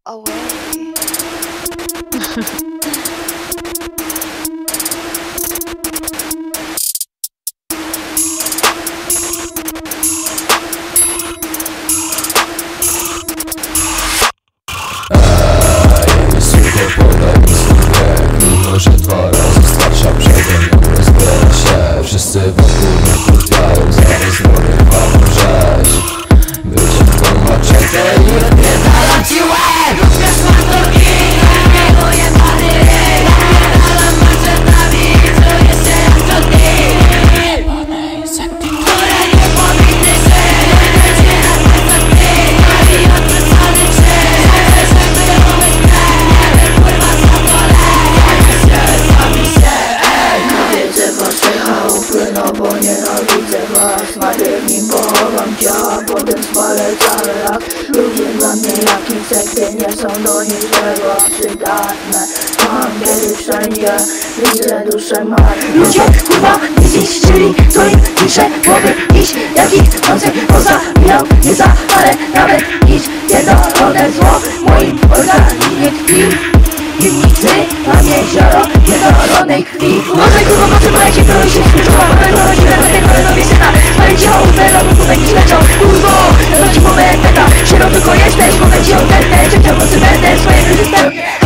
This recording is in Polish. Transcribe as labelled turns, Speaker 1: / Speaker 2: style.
Speaker 1: away.
Speaker 2: Może 2 razy starsza przede mną rozbiera się. Wszyscy wokół mnie kurwiają, zaraz mogę wam rzeź. Bycie tłumaczeka i odpierdala ci łeb. Lubię smakoki, niego jebany ryj. Napierdalam maczetami, czuję się jak to ty. Jebane insekty, które nie powinny żyć. Jedziecie jak insekty, i odwrócony krzyż. Żeby robić krew, nie wiem kurwa co to
Speaker 3: Wiedzę waszej chałupy, no bo nienawidzę was. Najpierw nim pochowam ciała, potem spalę cały rak. Ludzie dla mnie jak insekty, nie są do niczego przydatne. Mam kiedy wszędzie, widzę duszę mar. Ludzie kurwa nie zniszczyli, to im piszę głowy iść. Jakich nocy pozabijał, nie zapalę nawet iść. Pierdolone zło w moim organizmie tkwi. Piwnicy, mam jezioro pierdolonej krwi. Uważaj kurwa, potrzebujecie, to się skurczyła. Mamy źle na tego, ale robię syna. Spalę cię o upę, robię kupę, niż leczą. Kurwo, to ci powiem, beta. Szeroko jesteś, powiem ci o tętę. Czekam, nocy będę swoje korzystać.